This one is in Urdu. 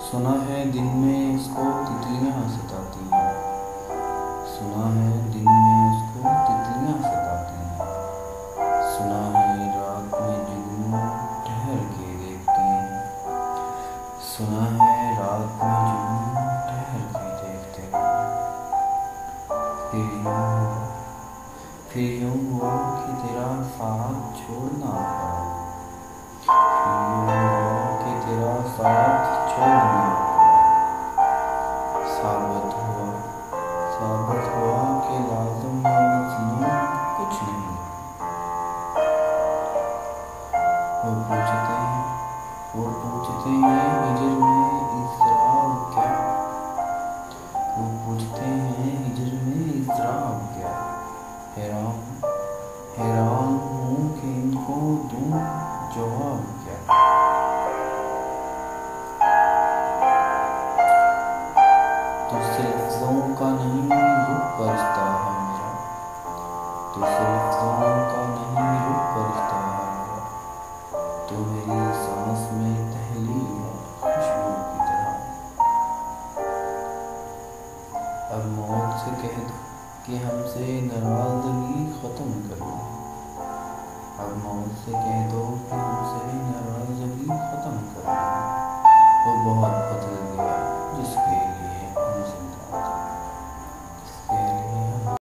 سنا ہے دن میں اس کو تتلیاں ستاتی ہیں، سنا ہے دن میں اس کو تتلیاں ستاتی ہیں، سنا ہے رات میں جگنو ٹہر کے دیکھتے ہیں، سنا ہے رات میں جگنو ٹہر کے دیکھتے ہیں۔ پھر یوں ہوا کہ تیرا ساتھ چھوڑنا پڑا، پھر یوں ہوا کہ تیرا ساتھ چھوڑنا پڑا، ثابت ہوا کہ لازم و مظنون کچھ نہیں۔ وہ پوچھتے ہیں ہجر میں اضطراب کیا، وہ پوچھتے ہیں ہجر میں اضطراب کیا، حیران ہوں کہ ان کو دوں جواب کیا۔ تجھ سے لفظوں کا نہیں رخ کا رشتہ ہے میرا، تجھ سے لفظوں کا نہیں رخ کا رشتہ ہے میرا، تو میری سانس میں تحلیل ہے خوشبو کی طرح۔ اب موت سے کہہ دو کہ ہم سے ناراضگی ختم کر لے، اب موت سے کہہ دو